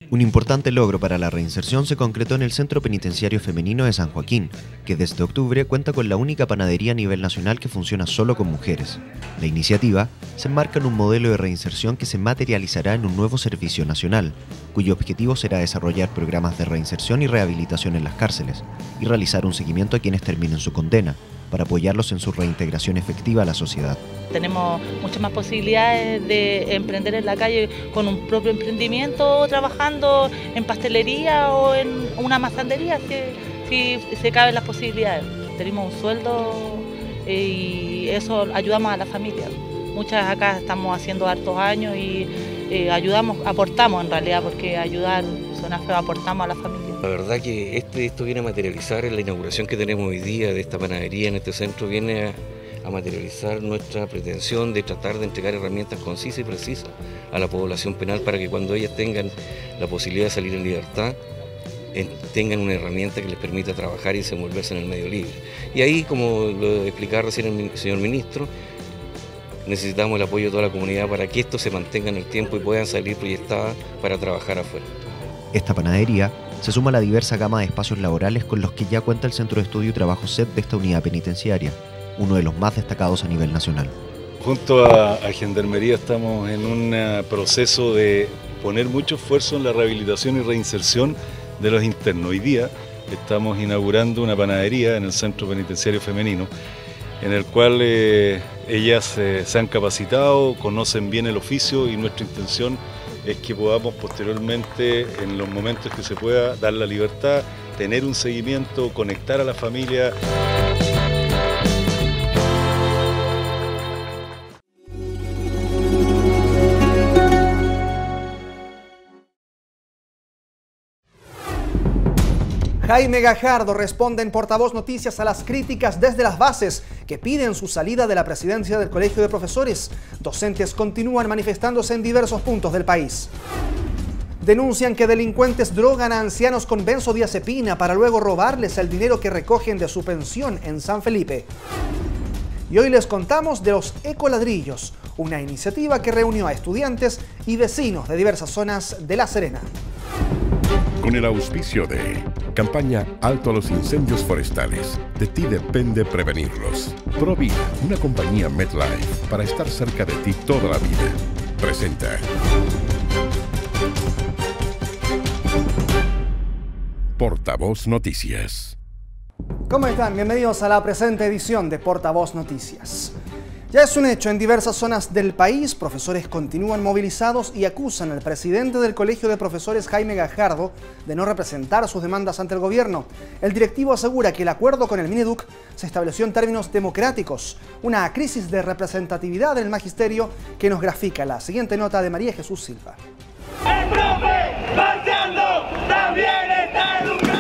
Un importante logro para la reinserción se concretó en el Centro Penitenciario Femenino de San Joaquín, que desde octubre cuenta con la única panadería a nivel nacional que funciona solo con mujeres. La iniciativa se enmarca en un modelo de reinserción que se materializará en un nuevo servicio nacional, cuyo objetivo será desarrollar programas de reinserción y rehabilitación en las cárceles y realizar un seguimiento a quienes terminen su condena, para apoyarlos en su reintegración efectiva a la sociedad. Tenemos muchas más posibilidades de emprender en la calle con un propio emprendimiento, trabajando en pastelería o en una mazandería, si se caben las posibilidades. Tenemos un sueldo y eso ayudamos a la familia. Muchas acá estamos haciendo hartos años y aportamos en realidad, porque ayudar suena feo, aportamos a la familia. La verdad que esto viene a materializar en la inauguración que tenemos hoy día de esta panadería en este centro, viene a materializar nuestra pretensión de tratar de entregar herramientas concisas y precisas a la población penal para que cuando ellas tengan la posibilidad de salir en libertad, tengan una herramienta que les permita trabajar y desenvolverse en el medio libre. Y ahí, como lo explicaba recién el señor ministro, necesitamos el apoyo de toda la comunidad para que esto se mantenga en el tiempo y puedan salir proyectadas para trabajar afuera. Esta panadería se suma a la diversa gama de espacios laborales con los que ya cuenta el Centro de Estudio y Trabajo CET de esta unidad penitenciaria, uno de los más destacados a nivel nacional. Junto a Gendarmería estamos en un proceso de poner mucho esfuerzo en la rehabilitación y reinserción de los internos. Hoy día estamos inaugurando una panadería en el Centro Penitenciario Femenino, en el cual ellas se han capacitado, conocen bien el oficio y nuestra intención es que podamos posteriormente, en los momentos que se pueda, dar la libertad, tener un seguimiento, conectar a la familia. Jaime Gajardo responde en Portavoz Noticias a las críticas desde las bases que piden su salida de la presidencia del Colegio de Profesores. Docentes continúan manifestándose en diversos puntos del país. Denuncian que delincuentes drogan a ancianos con benzodiazepina para luego robarles el dinero que recogen de su pensión en San Felipe. Y hoy les contamos de los ecoladrillos, una iniciativa que reunió a estudiantes y vecinos de diversas zonas de La Serena. Con el auspicio de Campaña Alto a los Incendios Forestales. De ti depende prevenirlos. Provida, una compañía MetLife para estar cerca de ti toda la vida. Presenta. Portavoz Noticias. ¿Cómo están? Bienvenidos a la presente edición de Portavoz Noticias. Ya es un hecho, en diversas zonas del país, profesores continúan movilizados y acusan al presidente del Colegio de Profesores, Jaime Gajardo, de no representar sus demandas ante el gobierno. El directivo asegura que el acuerdo con el Mineduc se estableció en términos democráticos, una crisis de representatividad del magisterio que nos grafica la siguiente nota de María Jesús Silva. ¡El profe marchando también está educando!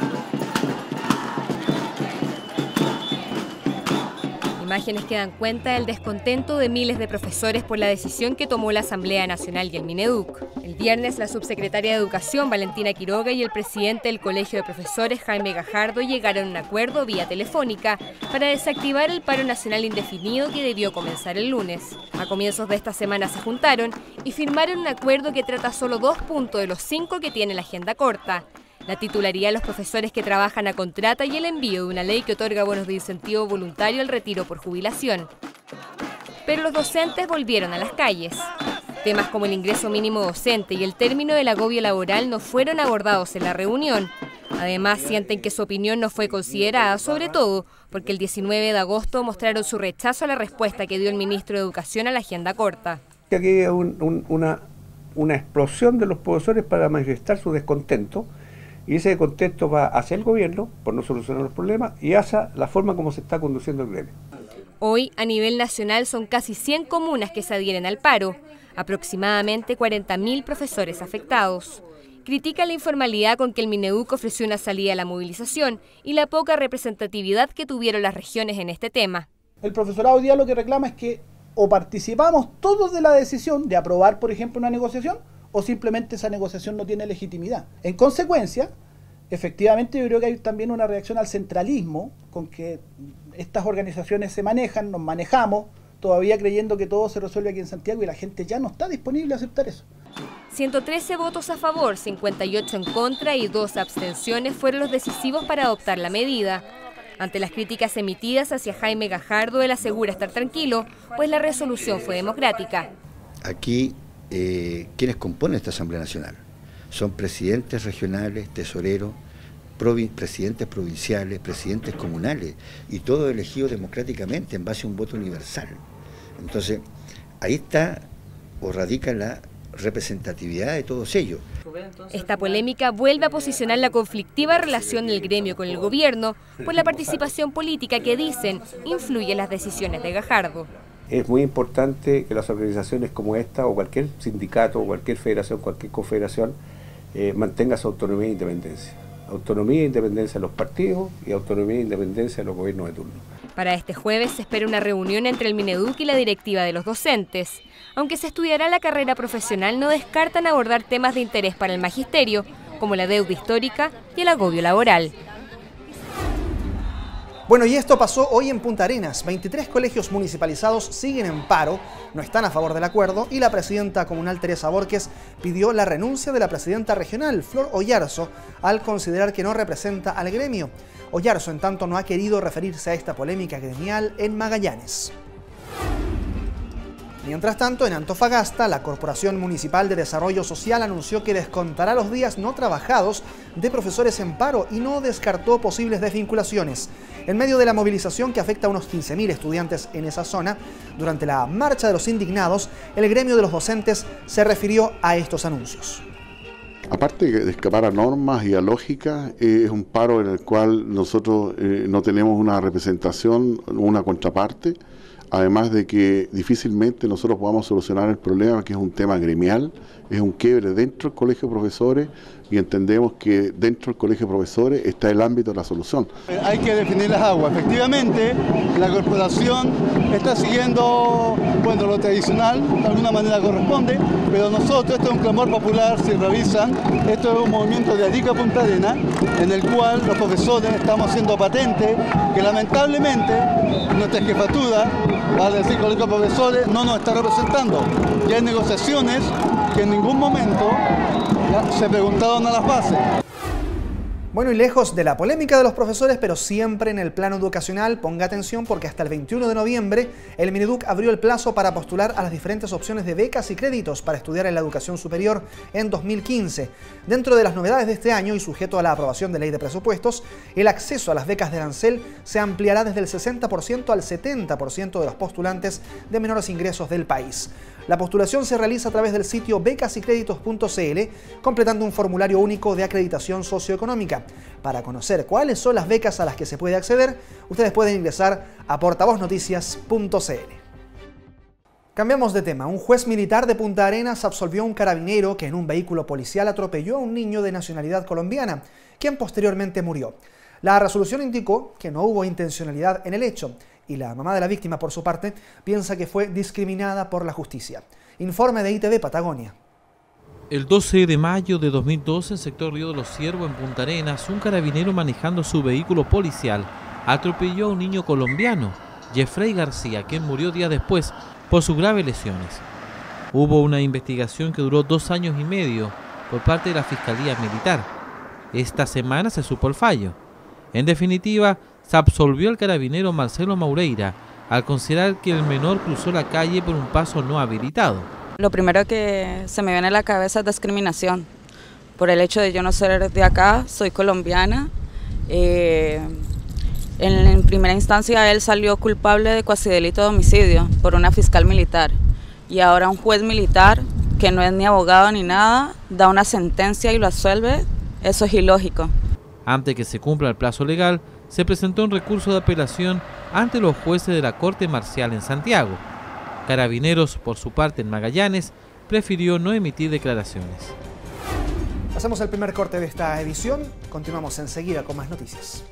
Imágenes que dan cuenta del descontento de miles de profesores por la decisión que tomó la Asamblea Nacional y el Mineduc. El viernes, la subsecretaria de Educación, Valentina Quiroga, y el presidente del Colegio de Profesores, Jaime Gajardo, llegaron a un acuerdo vía telefónica para desactivar el paro nacional indefinido que debió comenzar el lunes. A comienzos de esta semana se juntaron y firmaron un acuerdo que trata solo 2 puntos de los 5 que tiene la agenda corta: la titularidad de los profesores que trabajan a contrata y el envío de una ley que otorga bonos de incentivo voluntario al retiro por jubilación. Pero los docentes volvieron a las calles. Temas como el ingreso mínimo docente y el término del agobio laboral no fueron abordados en la reunión. Además, sienten que su opinión no fue considerada, sobre todo porque el 19 de agosto mostraron su rechazo a la respuesta que dio el ministro de Educación a la agenda corta. Aquí hay una explosión de los profesores para manifestar su descontento. Y ese contexto va hacia el gobierno por no solucionar los problemas y hacia la forma como se está conduciendo el gremio. Hoy, a nivel nacional, son casi 100 comunas que se adhieren al paro, aproximadamente 40.000 profesores afectados. Critica la informalidad con que el Mineduc ofreció una salida a la movilización y la poca representatividad que tuvieron las regiones en este tema. El profesorado hoy día lo que reclama es que o participamos todos de la decisión de aprobar, por ejemplo, una negociación, o simplemente esa negociación no tiene legitimidad. En consecuencia, efectivamente yo creo que hay también una reacción al centralismo con que estas organizaciones se manejan, nos manejamos, todavía creyendo que todo se resuelve aquí en Santiago y la gente ya no está disponible a aceptar eso. 113 votos a favor, 58 en contra y 2 abstenciones fueron los decisivos para adoptar la medida. Ante las críticas emitidas hacia Jaime Gajardo, él asegura estar tranquilo, pues la resolución fue democrática. Aquí, quienes componen esta Asamblea Nacional son presidentes regionales, tesoreros, presidentes provinciales, presidentes comunales, y todo elegido democráticamente en base a un voto universal. Entonces, ahí está o radica la representatividad de todos ellos. Esta polémica vuelve a posicionar la conflictiva relación del gremio con el gobierno por la participación política que dicen influye en las decisiones de Gajardo. Es muy importante que las organizaciones como esta, o cualquier sindicato, o cualquier federación, cualquier confederación, mantenga su autonomía e independencia. Autonomía e independencia de los partidos y autonomía e independencia de los gobiernos de turno. Para este jueves se espera una reunión entre el Mineduc y la directiva de los docentes. Aunque se estudiará la carrera profesional, no descartan abordar temas de interés para el magisterio, como la deuda histórica y el agobio laboral. Bueno, y esto pasó hoy en Punta Arenas. 23 colegios municipalizados siguen en paro, no están a favor del acuerdo, y la presidenta comunal Teresa Borges pidió la renuncia de la presidenta regional, Flor Oyarzo, al considerar que no representa al gremio. Oyarzo, en tanto, no ha querido referirse a esta polémica gremial en Magallanes. Mientras tanto, en Antofagasta, la Corporación Municipal de Desarrollo Social anunció que descontará los días no trabajados de profesores en paro y no descartó posibles desvinculaciones. En medio de la movilización que afecta a unos 15.000 estudiantes en esa zona, durante la Marcha de los Indignados, el gremio de los docentes se refirió a estos anuncios. Aparte de escapar a normas y a lógica, es un paro en el cual nosotros no tenemos una representación, una contraparte, además de que difícilmente nosotros podamos solucionar el problema, que es un tema gremial, es un quiebre dentro del colegio de profesores, y entendemos que dentro del colegio de profesores está el ámbito de la solución. Hay que definir las aguas. Efectivamente, la corporación está siguiendo lo tradicional, de alguna manera corresponde, pero nosotros, esto es un clamor popular, si revisan, esto es un movimiento de Arica a Punta Arenas, en el cual los profesores estamos haciendo patente que lamentablemente nuestra jefatura, vale decir colegio de profesores, no nos está representando. Ya hay negociaciones que en ningún momento se preguntaron a las bases. Bueno, y lejos de la polémica de los profesores, pero siempre en el plano educacional, ponga atención porque hasta el 21 de noviembre el Mineduc abrió el plazo para postular a las diferentes opciones de becas y créditos para estudiar en la educación superior en 2015. Dentro de las novedades de este año y sujeto a la aprobación de ley de presupuestos, el acceso a las becas de arancel se ampliará desde el 60% al 70% de los postulantes de menores ingresos del país. La postulación se realiza a través del sitio becasycreditos.cl, completando un formulario único de acreditación socioeconómica. Para conocer cuáles son las becas a las que se puede acceder, ustedes pueden ingresar a portavoznoticias.cl. Cambiamos de tema. Un juez militar de Punta Arenas absolvió a un carabinero que en un vehículo policial atropelló a un niño de nacionalidad colombiana, quien posteriormente murió. La resolución indicó que no hubo intencionalidad en el hecho, y la mamá de la víctima, por su parte, piensa que fue discriminada por la justicia. Informe de ITV Patagonia. El 12 de mayo de 2012, en sector Río de los Ciervos, en Punta Arenas, un carabinero manejando su vehículo policial atropelló a un niño colombiano, Jeffrey García, quien murió días después por sus graves lesiones. Hubo una investigación que duró 2 años y medio por parte de la Fiscalía Militar. Esta semana se supo el fallo. En definitiva, se absolvió al carabinero Marcelo Maureira al considerar que el menor cruzó la calle por un paso no habilitado. Lo primero que se me viene a la cabeza es discriminación. Por el hecho de yo no ser de acá, soy colombiana. En primera instancia él salió culpable de cuasi delito de homicidio por una fiscal militar. Y ahora un juez militar, que no es ni abogado ni nada, da una sentencia y lo absuelve. Eso es ilógico. Antes que se cumpla el plazo legal, se presentó un recurso de apelación ante los jueces de la Corte Marcial en Santiago. Carabineros, por su parte en Magallanes, prefirió no emitir declaraciones. Hacemos el primer corte de esta edición. Continuamos enseguida con más noticias.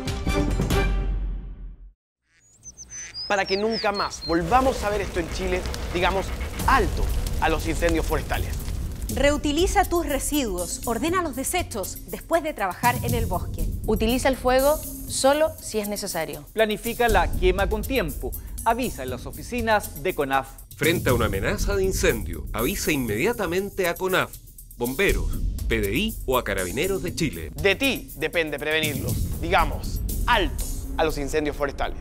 Para que nunca más volvamos a ver esto en Chile, digamos alto a los incendios forestales. Reutiliza tus residuos, ordena los desechos después de trabajar en el bosque. Utiliza el fuego solo si es necesario. Planifica la quema con tiempo. Avisa en las oficinas de CONAF. Frente a una amenaza de incendio, avisa inmediatamente a CONAF, bomberos, PDI o a Carabineros de Chile. De ti depende prevenirlos. Digamos, alto a los incendios forestales.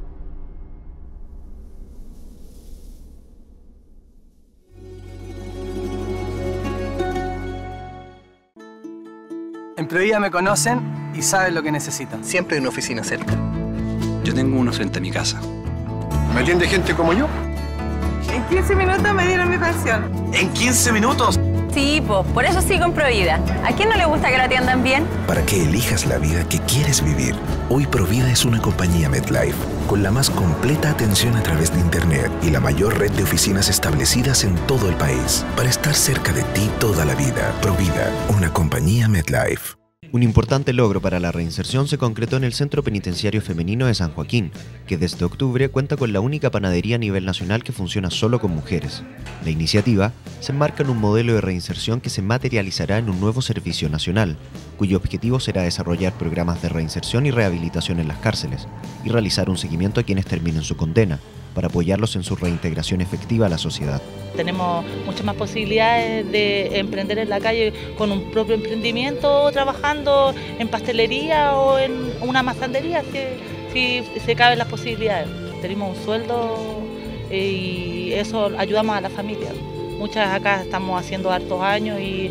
En Provida me conocen y saben lo que necesitan. Siempre hay una oficina cerca. Yo tengo uno frente a mi casa. ¿Me atiende gente como yo? En 15 minutos me dieron mi pensión. ¿En 15 minutos? Sí, por eso sigo en Provida. ¿A quién no le gusta que la atiendan bien? Para que elijas la vida que quieres vivir. Hoy Provida es una compañía MetLife, con la más completa atención a través de Internet y la mayor red de oficinas establecidas en todo el país. Para estar cerca de ti toda la vida. Provida, una compañía MetLife. Un importante logro para la reinserción se concretó en el Centro Penitenciario Femenino de San Joaquín, que desde octubre cuenta con la única panadería a nivel nacional que funciona solo con mujeres. La iniciativa se enmarca en un modelo de reinserción que se materializará en un nuevo servicio nacional, cuyo objetivo será desarrollar programas de reinserción y rehabilitación en las cárceles y realizar un seguimiento a quienes terminen su condena, para apoyarlos en su reintegración efectiva a la sociedad. Tenemos muchas más posibilidades de emprender en la calle con un propio emprendimiento, trabajando en pastelería o en una masandería, si se caben las posibilidades. Tenemos un sueldo y eso ayudamos a la familia. Muchas acá estamos haciendo hartos años y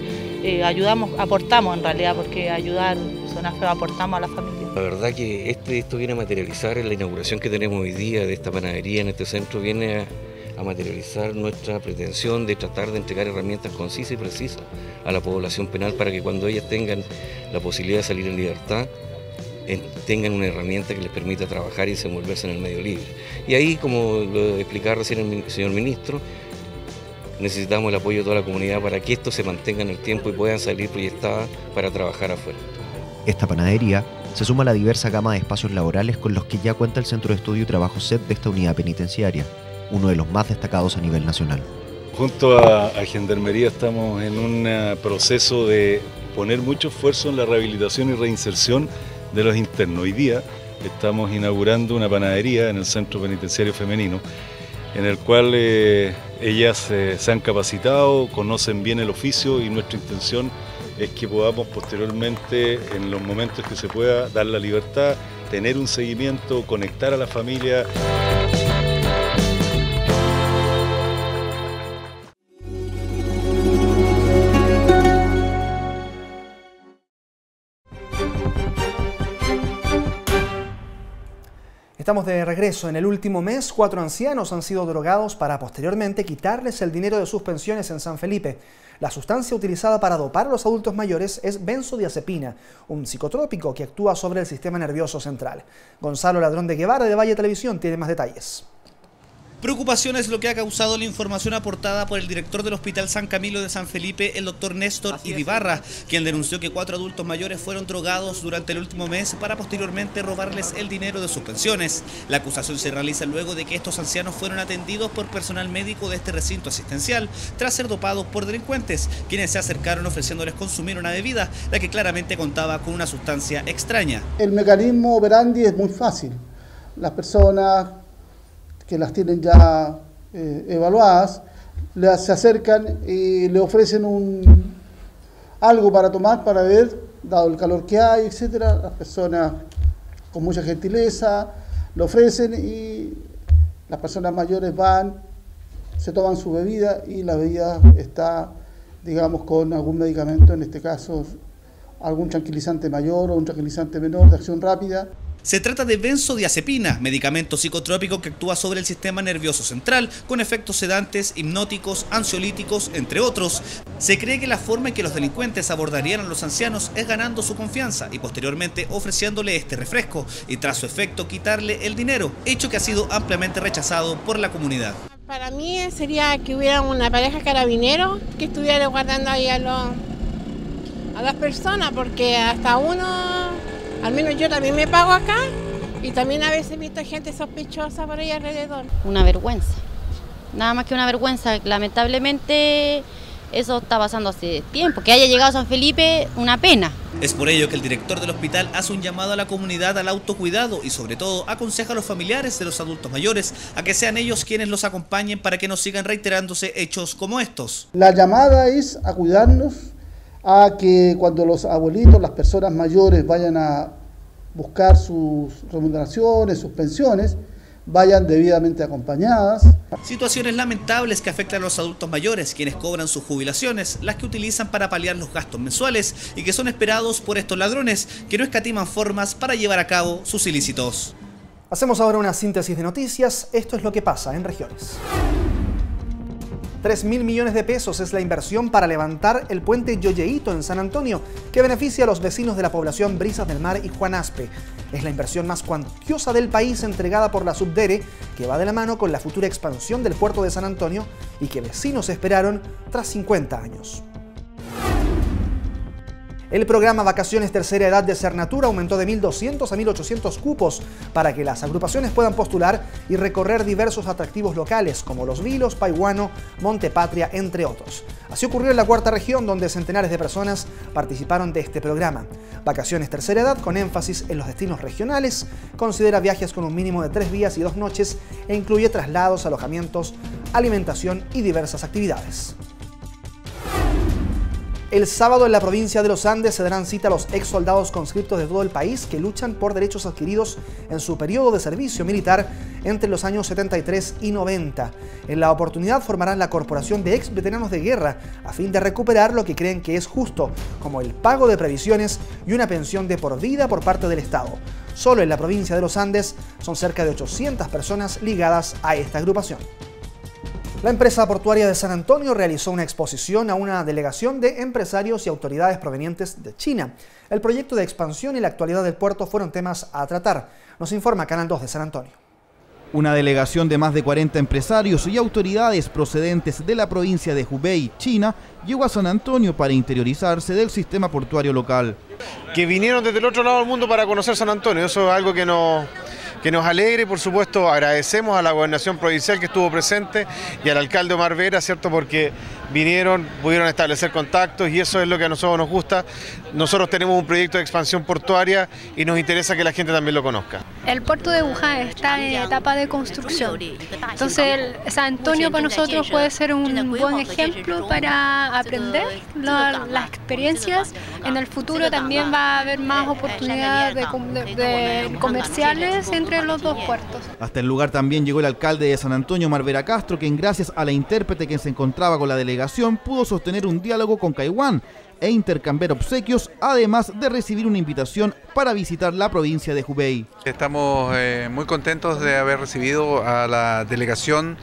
aportamos en realidad, porque ayudar suena feo, aportamos a la familia. La verdad que esto viene a materializar en la inauguración que tenemos hoy día de esta panadería en este centro, viene a materializar nuestra pretensión de tratar de entregar herramientas concisas y precisas a la población penal para que cuando ellas tengan la posibilidad de salir en libertad, tengan una herramienta que les permita trabajar y desenvolverse en el medio libre. Y ahí, como lo explicaba recién el señor ministro, necesitamos el apoyo de toda la comunidad para que esto se mantenga en el tiempo y puedan salir proyectadas para trabajar afuera. Esta panadería se suma a la diversa gama de espacios laborales con los que ya cuenta el Centro de Estudio y Trabajo SET de esta unidad penitenciaria, uno de los más destacados a nivel nacional. Junto a Gendarmería estamos en un proceso de poner mucho esfuerzo en la rehabilitación y reinserción de los internos. Hoy día estamos inaugurando una panadería en el Centro Penitenciario Femenino, en el cual ellas se han capacitado, conocen bien el oficio y nuestra intención es que podamos posteriormente, en los momentos que se pueda, dar la libertad, tener un seguimiento, conectar a la familia. Estamos de regreso. En el último mes, 4 ancianos han sido drogados para posteriormente quitarles el dinero de sus pensiones en San Felipe. La sustancia utilizada para dopar a los adultos mayores es benzodiazepina, un psicotrópico que actúa sobre el sistema nervioso central. Gonzalo Ladrón de Guevara, de Valle Televisión, tiene más detalles. Preocupación es lo que ha causado la información aportada por el director del Hospital San Camilo de San Felipe, el doctor Néstor Idibarra, quien denunció que 4 adultos mayores fueron drogados durante el último mes para posteriormente robarles el dinero de sus pensiones. La acusación se realiza luego de que estos ancianos fueron atendidos por personal médico de este recinto asistencial tras ser dopados por delincuentes, quienes se acercaron ofreciéndoles consumir una bebida, la que claramente contaba con una sustancia extraña. El mecanismo operandi es muy fácil. Las personas que las tienen ya evaluadas, se acercan y le ofrecen algo para tomar, para beber, dado el calor que hay, etcétera. Las personas con mucha gentileza lo ofrecen y las personas mayores van, se toman su bebida y la bebida está, digamos, con algún medicamento, en este caso algún tranquilizante mayor o un tranquilizante menor de acción rápida. Se trata de benzodiazepina, medicamento psicotrópico que actúa sobre el sistema nervioso central, con efectos sedantes, hipnóticos, ansiolíticos, entre otros. Se cree que la forma en que los delincuentes abordarían a los ancianos es ganando su confianza y posteriormente ofreciéndole este refresco y tras su efecto quitarle el dinero, hecho que ha sido ampliamente rechazado por la comunidad. Para mí sería que hubiera una pareja carabinero que estuviera guardando ahí a las personas, porque hasta uno... Al menos yo también me pago acá y también a veces he visto gente sospechosa por ahí alrededor. Una vergüenza, nada más que una vergüenza. Lamentablemente eso está pasando hace tiempo. Que haya llegado a San Felipe, una pena. Es por ello que el director del hospital hace un llamado a la comunidad al autocuidado y sobre todo aconseja a los familiares de los adultos mayores a que sean ellos quienes los acompañen para que no sigan reiterándose hechos como estos. La llamada es a cuidarnos, a que cuando los abuelitos, las personas mayores vayan a buscar sus remuneraciones, sus pensiones, vayan debidamente acompañadas. Situaciones lamentables que afectan a los adultos mayores, quienes cobran sus jubilaciones, las que utilizan para paliar los gastos mensuales y que son esperados por estos ladrones que no escatiman formas para llevar a cabo sus ilícitos. Hacemos ahora una síntesis de noticias. Esto es lo que pasa en regiones. 3.000 millones de pesos es la inversión para levantar el puente Yoyeito en San Antonio, que beneficia a los vecinos de la población Brisas del Mar y Juan Aspe. Es la inversión más cuantiosa del país entregada por la Subdere, que va de la mano con la futura expansión del puerto de San Antonio y que vecinos esperaron tras 50 años. El programa Vacaciones Tercera Edad de Cernatura aumentó de 1.200 a 1.800 cupos para que las agrupaciones puedan postular y recorrer diversos atractivos locales como Los Vilos, Paihuano, Monte Patria, entre otros. Así ocurrió en la cuarta región, donde centenares de personas participaron de este programa. Vacaciones Tercera Edad, con énfasis en los destinos regionales, considera viajes con un mínimo de 3 días y 2 noches e incluye traslados, alojamientos, alimentación y diversas actividades. El sábado en la provincia de los Andes se darán cita a los ex soldados conscriptos de todo el país que luchan por derechos adquiridos en su periodo de servicio militar entre los años 73 y 90. En la oportunidad formarán la Corporación de Ex Veteranos de Guerra a fin de recuperar lo que creen que es justo, como el pago de previsiones y una pensión de por vida por parte del Estado. Solo en la provincia de los Andes son cerca de 800 personas ligadas a esta agrupación. La empresa portuaria de San Antonio realizó una exposición a una delegación de empresarios y autoridades provenientes de China. El proyecto de expansión y la actualidad del puerto fueron temas a tratar. Nos informa Canal 2 de San Antonio. Una delegación de más de 40 empresarios y autoridades procedentes de la provincia de Hubei, China, llegó a San Antonio para interiorizarse del sistema portuario local. Que vinieron desde el otro lado del mundo para conocer San Antonio, eso es algo que nos alegra y por supuesto agradecemos a la gobernación provincial que estuvo presente y al alcalde Omar Vera, ¿cierto? Porque vinieron, pudieron establecer contactos y eso es lo que a nosotros nos gusta. Nosotros tenemos un proyecto de expansión portuaria y nos interesa que la gente también lo conozca. El puerto de Wuhan está en etapa de construcción, entonces San Antonio para nosotros puede ser un buen ejemplo para aprender las experiencias. En el futuro también va a haber más oportunidades de comerciales entre los dos puertos. Hasta el lugar también llegó el alcalde de San Antonio, Omar Vera Castro, quien gracias a la intérprete que se encontraba con la delegación pudo sostener un diálogo con Caihuán e intercambiar obsequios, además de recibir una invitación para visitar la provincia de Hubei. Estamos muy contentos de haber recibido a la delegación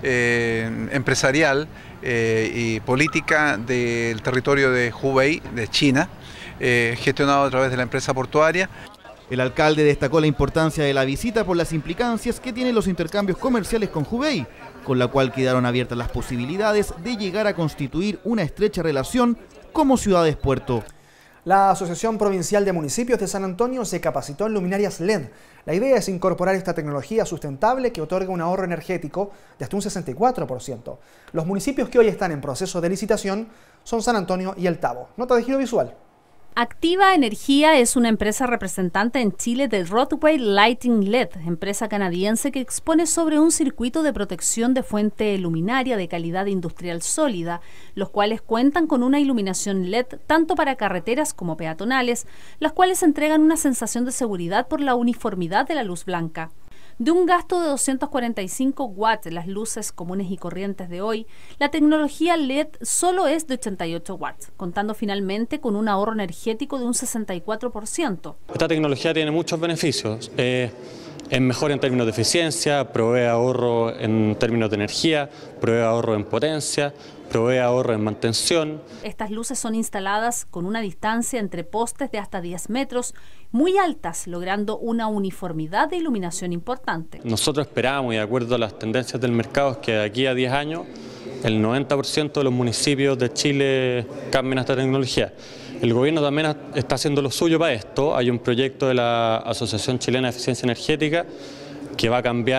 empresarial y política del territorio de Hubei, de China, gestionado a través de la empresa portuaria. El alcalde destacó la importancia de la visita por las implicancias que tienen los intercambios comerciales con Hubei, con la cual quedaron abiertas las posibilidades de llegar a constituir una estrecha relación como ciudades-puerto. La Asociación Provincial de Municipios de San Antonio se capacitó en luminarias LED. La idea es incorporar esta tecnología sustentable que otorga un ahorro energético de hasta un 64%. Los municipios que hoy están en proceso de licitación son San Antonio y El Tabo. Nota de giro visual. Activa Energía es una empresa representante en Chile de Roadway Lighting LED, empresa canadiense que expone sobre un circuito de protección de fuente luminaria de calidad industrial sólida, los cuales cuentan con una iluminación LED tanto para carreteras como peatonales, las cuales entregan una sensación de seguridad por la uniformidad de la luz blanca. De un gasto de 245 watts las luces comunes y corrientes de hoy, la tecnología LED solo es de 88 watts, contando finalmente con un ahorro energético de un 64%. Esta tecnología tiene muchos beneficios. Es mejor en términos de eficiencia, provee ahorro en términos de energía, provee ahorro en potencia, provee ahorro en mantención. Estas luces son instaladas con una distancia entre postes de hasta 10 metros, muy altas, logrando una uniformidad de iluminación importante. Nosotros esperamos, y de acuerdo a las tendencias del mercado, que de aquí a 10 años el 90% de los municipios de Chile cambien a esta tecnología. El gobierno también está haciendo lo suyo para esto. Hay un proyecto de la Asociación Chilena de Eficiencia Energética que va a cambiar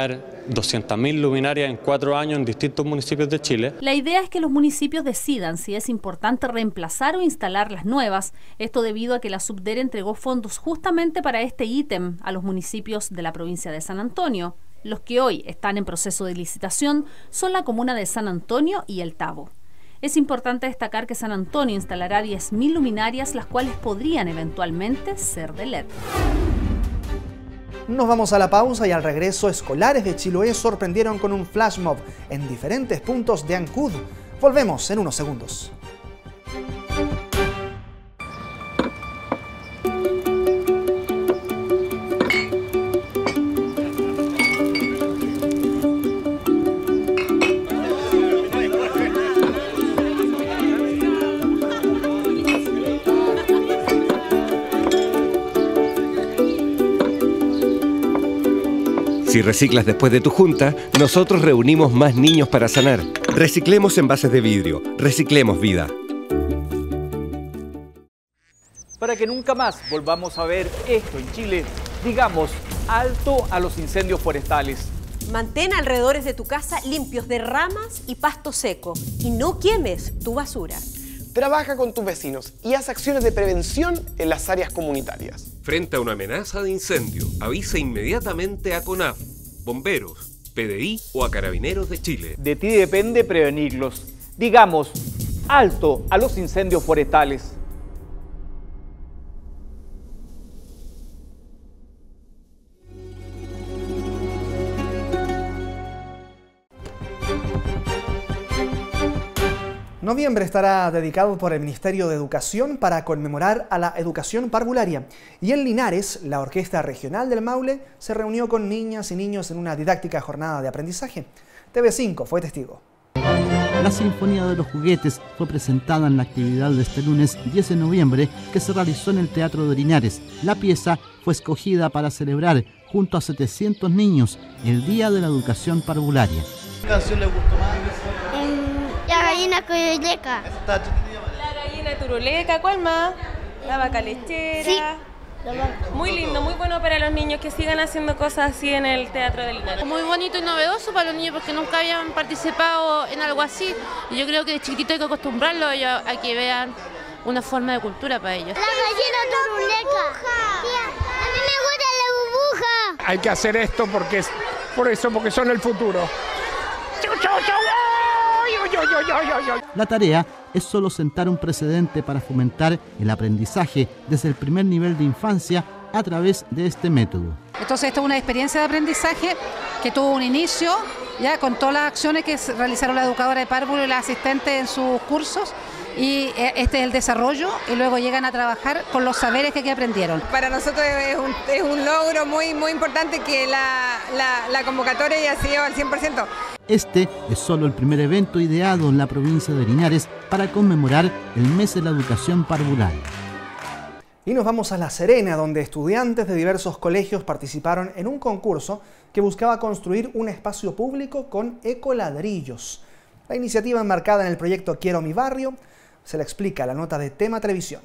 200.000 luminarias en 4 años en distintos municipios de Chile. La idea es que los municipios decidan si es importante reemplazar o instalar las nuevas. Esto debido a que la Subdere entregó fondos justamente para este ítem a los municipios de la provincia de San Antonio. Los que hoy están en proceso de licitación son la comuna de San Antonio y El Tabo. Es importante destacar que San Antonio instalará 10.000 luminarias, las cuales podrían eventualmente ser de LED. Nos vamos a la pausa y al regreso, escolares de Chiloé sorprendieron con un flash mob en diferentes puntos de Ancud. Volvemos en unos segundos. Si reciclas después de tu junta, nosotros reunimos más niños para sanar. Reciclemos envases de vidrio. Reciclemos vida. Para que nunca más volvamos a ver esto en Chile, digamos alto a los incendios forestales. Mantén alrededores de tu casa limpios de ramas y pasto seco y no quemes tu basura. Trabaja con tus vecinos y haz acciones de prevención en las áreas comunitarias. Frente a una amenaza de incendio, avisa inmediatamente a CONAF, bomberos, PDI o a Carabineros de Chile. De ti depende prevenirlos. Digamos alto a los incendios forestales. Noviembre estará dedicado por el Ministerio de Educación para conmemorar a la educación parvularia. Y en Linares, la Orquesta Regional del Maule se reunió con niñas y niños en una didáctica jornada de aprendizaje. TV5 fue testigo. La Sinfonía de los Juguetes fue presentada en la actividad de este lunes 10 de noviembre que se realizó en el Teatro de Linares. La pieza fue escogida para celebrar junto a 700 niños el Día de la Educación Parvularia. ¿Qué canción le gustó más? La gallina turuleca. La gallina turuleca, ¿cuál más? La vaca lechera. Sí. Muy lindo, muy bueno para los niños que sigan haciendo cosas así en el Teatro de Linares. Muy bonito y novedoso para los niños porque nunca habían participado en algo así. Y yo creo que de chiquitito hay que acostumbrarlos a que vean una forma de cultura para ellos. La gallina turuleca. A mí me gusta la burbuja. Hay que hacer esto porque son el futuro. La tarea es solo sentar un precedente para fomentar el aprendizaje desde el primer nivel de infancia a través de este método. Entonces esta es una experiencia de aprendizaje que tuvo un inicio ya con todas las acciones que realizaron la educadora de párvulo y la asistente en sus cursos. Y este es el desarrollo y luego llegan a trabajar con los saberes que aquí aprendieron. Para nosotros es un logro muy importante que la convocatoria haya sido al 100%. Este es solo el primer evento ideado en la provincia de Linares para conmemorar el mes de la educación parvularia. Y nos vamos a La Serena, donde estudiantes de diversos colegios participaron en un concurso que buscaba construir un espacio público con ecoladrillos. La iniciativa enmarcada en el proyecto Quiero mi barrio se la explica la nota de Tema Televisión.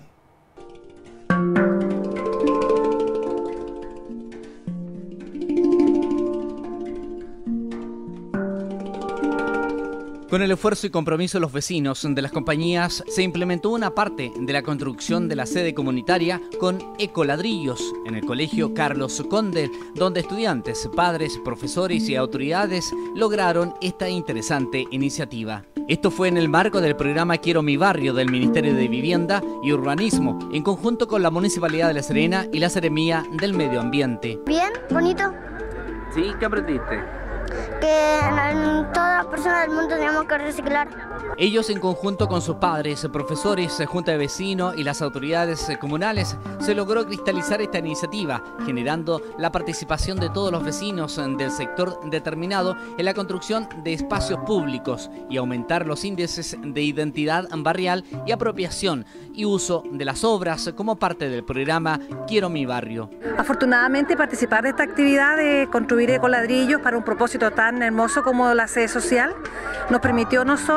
Con el esfuerzo y compromiso de los vecinos de las compañías, se implementó una parte de la construcción de la sede comunitaria con ecoladrillos en el colegio Carlos Conde, donde estudiantes, padres, profesores y autoridades lograron esta interesante iniciativa. Esto fue en el marco del programa Quiero mi barrio del Ministerio de Vivienda y Urbanismo, en conjunto con la Municipalidad de La Serena y la Seremía del Medio Ambiente. Bien, bonito. ¿Sí? ¿Qué aprendiste? Que todas las personas del mundo tenemos que reciclar. Ellos, en conjunto con sus padres, profesores, junta de vecinos y las autoridades comunales, se logró cristalizar esta iniciativa, generando la participación de todos los vecinos del sector determinado en la construcción de espacios públicos y aumentar los índices de identidad barrial y apropiación y uso de las obras como parte del programa Quiero mi barrio. Afortunadamente, participar de esta actividad de construir ecoladrillos para un propósito tan hermoso como la sede social nos permitió no solo cumplir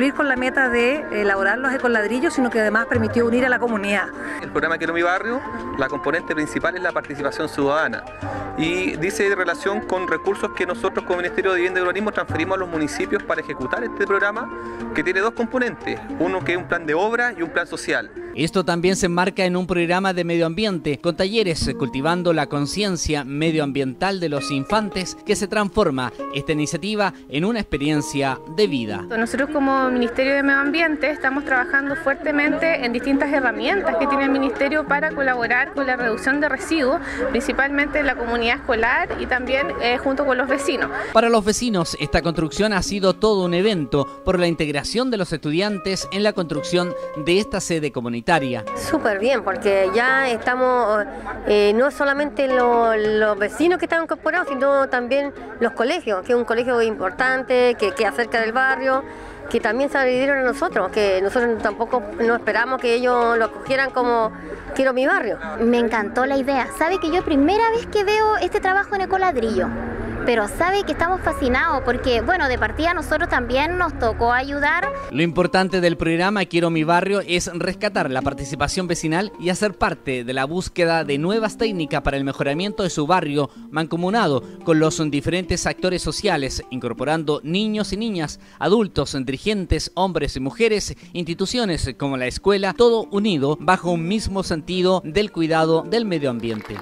cumplir con la meta de elaborar los ecoladrillos, sino que además permitió unir a la comunidad. El programa Quiero mi barrio, la componente principal es la participación ciudadana y dice en relación con recursos que nosotros como Ministerio de Vivienda y Urbanismo transferimos a los municipios para ejecutar este programa, que tiene dos componentes, uno que es un plan de obra y un plan social. Esto también se enmarca en un programa de medio ambiente, con talleres cultivando la conciencia medioambiental de los infantes, que se transforma esta iniciativa en una experiencia de vida. Nosotros como Ministerio de Medio Ambiente estamos trabajando fuertemente en distintas herramientas que tiene el Ministerio para colaborar con la reducción de residuos, principalmente en la comunidad escolar y también junto con los vecinos. Para los vecinos, esta construcción ha sido todo un evento por la integración de los estudiantes en la construcción de esta sede comunitaria. Súper bien, porque ya estamos, no solamente los vecinos que están incorporados, sino también los colegios, que es un colegio importante, que acerca del barrio, que también se adhirieron a nosotros, que nosotros tampoco no esperamos que ellos lo acogieran como quiero mi barrio. Me encantó la idea. Sabe que yo primera vez que veo este trabajo en ecoladrillo, pero sabe que estamos fascinados porque, bueno, de partida nosotros también nos tocó ayudar. Lo importante del programa Quiero mi barrio es rescatar la participación vecinal y hacer parte de la búsqueda de nuevas técnicas para el mejoramiento de su barrio, mancomunado con los diferentes actores sociales, incorporando niños y niñas, adultos, dirigentes, hombres y mujeres, instituciones como la escuela, todo unido bajo un mismo sentido del cuidado del medio ambiente.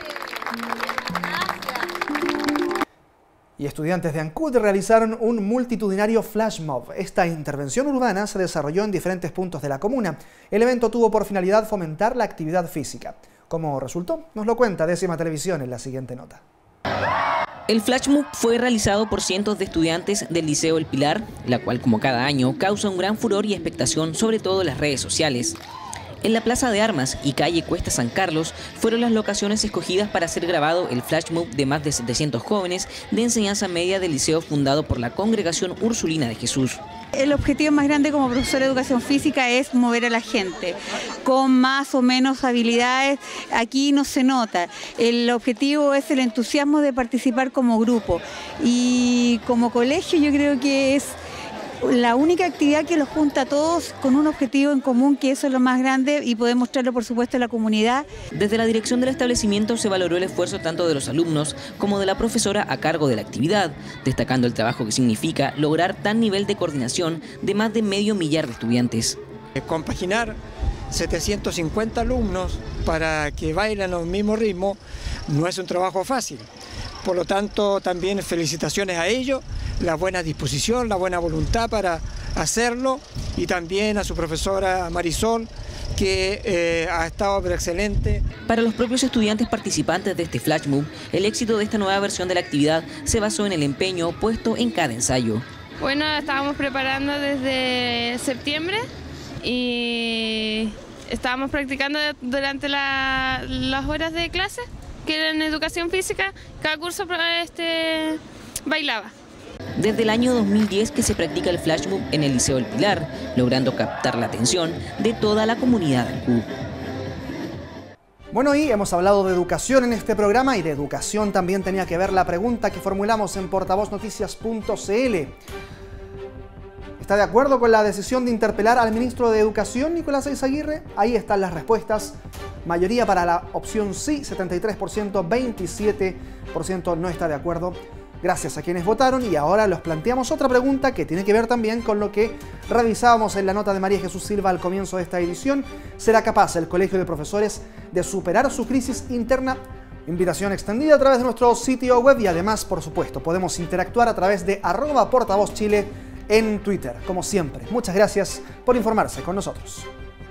Y estudiantes de Ancud realizaron un multitudinario flash mob. Esta intervención urbana se desarrolló en diferentes puntos de la comuna. El evento tuvo por finalidad fomentar la actividad física. ¿Cómo resultó? Nos lo cuenta Décima Televisión en la siguiente nota. El flash mob fue realizado por cientos de estudiantes del Liceo El Pilar, la cual, como cada año, causa un gran furor y expectación, sobre todo en las redes sociales. En la Plaza de Armas y calle Cuesta San Carlos fueron las locaciones escogidas para ser grabado el flash mob de más de 700 jóvenes de enseñanza media del liceo fundado por la Congregación Ursulina de Jesús. El objetivo más grande como profesor de educación física es mover a la gente con más o menos habilidades. Aquí no se nota. El objetivo es el entusiasmo de participar como grupo y como colegio yo creo que es la única actividad que los junta a todos con un objetivo en común, que eso es lo más grande y poder mostrarlo por supuesto a la comunidad. Desde la dirección del establecimiento se valoró el esfuerzo tanto de los alumnos como de la profesora a cargo de la actividad, destacando el trabajo que significa lograr tal nivel de coordinación de más de medio millar de estudiantes. Compaginar 750 alumnos para que bailen al mismo ritmo no es un trabajo fácil. Por lo tanto, también felicitaciones a ellos, la buena disposición, la buena voluntad para hacerlo y también a su profesora Marisol, que ha estado excelente. Para los propios estudiantes participantes de este flash mob, el éxito de esta nueva versión de la actividad se basó en el empeño puesto en cada ensayo. Bueno, estábamos preparando desde septiembre y estábamos practicando durante las horas de clase, que era en educación física. Cada curso bailaba. Desde el año 2010 que se practica el flash mob en el Liceo El Pilar, logrando captar la atención de toda la comunidad de Ancud. Bueno, y hemos hablado de educación en este programa, y de educación también tenía que ver la pregunta que formulamos en portavoznoticias.cl. ¿Está de acuerdo con la decisión de interpelar al ministro de Educación, Nicolás Eizaguirre? Ahí están las respuestas. Mayoría para la opción sí, 73%, 27% no está de acuerdo. Gracias a quienes votaron, y ahora los planteamos otra pregunta que tiene que ver también con lo que revisábamos en la nota de María Jesús Silva al comienzo de esta edición. ¿Será capaz el Colegio de Profesores de superar su crisis interna? Invitación extendida a través de nuestro sitio web, y además, por supuesto, podemos interactuar a través de @portavozchile en Twitter, como siempre. Muchas gracias por informarse con nosotros.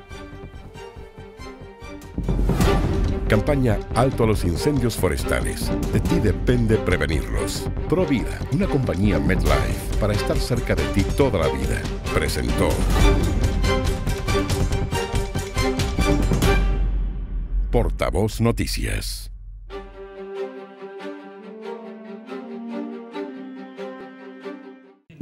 Campaña Alto a los incendios forestales. De ti depende prevenirlos. Provida, una compañía MedLife para estar cerca de ti toda la vida. Presentó. Portavoz Noticias.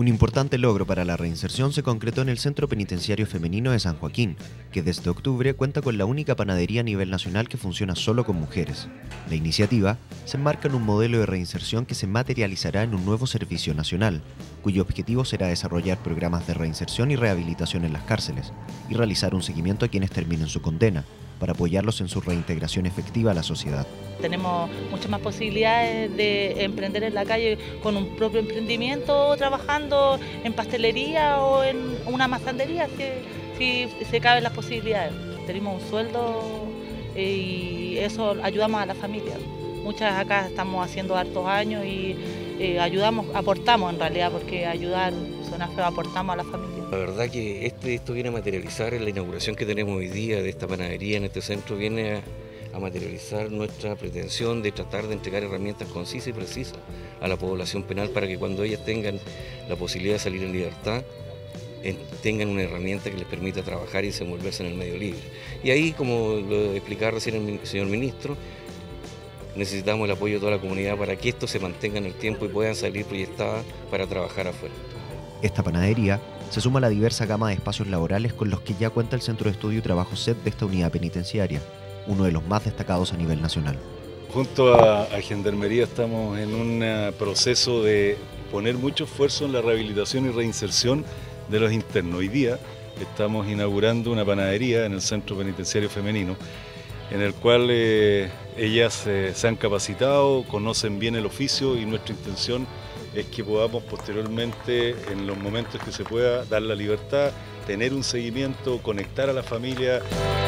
importante logro para la reinserción se concretó en el Centro Penitenciario Femenino de San Joaquín, que desde octubre cuenta con la única panadería a nivel nacional que funciona solo con mujeres. La iniciativa se enmarca en un modelo de reinserción que se materializará en un nuevo servicio nacional, cuyo objetivo será desarrollar programas de reinserción y rehabilitación en las cárceles y realizar un seguimiento a quienes terminen su condena, para apoyarlos en su reintegración efectiva a la sociedad. Tenemos muchas más posibilidades de emprender en la calle con un propio emprendimiento, trabajando en pastelería o en una masandería, si se caben las posibilidades. Tenemos un sueldo y eso ayudamos a la familia. Muchas acá estamos haciendo hartos años y aportamos en realidad, porque ayudar suena feo, aportamos a la familia. La verdad que esto viene a materializar en la inauguración que tenemos hoy día de esta panadería en este centro, viene a materializar nuestra pretensión de tratar de entregar herramientas concisas y precisas a la población penal para que cuando ellas tengan la posibilidad de salir en libertad, tengan una herramienta que les permita trabajar y desenvolverse en el medio libre. Y ahí, como lo explicaba recién el señor ministro, necesitamos el apoyo de toda la comunidad para que esto se mantenga en el tiempo y puedan salir proyectadas para trabajar afuera. Esta panadería se suma a la diversa gama de espacios laborales con los que ya cuenta el Centro de Estudio y Trabajo SET de esta unidad penitenciaria, uno de los más destacados a nivel nacional. Junto a Gendarmería estamos en un proceso de poner mucho esfuerzo en la rehabilitación y reinserción de los internos. Hoy día estamos inaugurando una panadería en el Centro Penitenciario Femenino, en el cual ellas se han capacitado, conocen bien el oficio y nuestra intención es que podamos posteriormente, en los momentos que se pueda, dar la libertad, tener un seguimiento, conectar a la familia.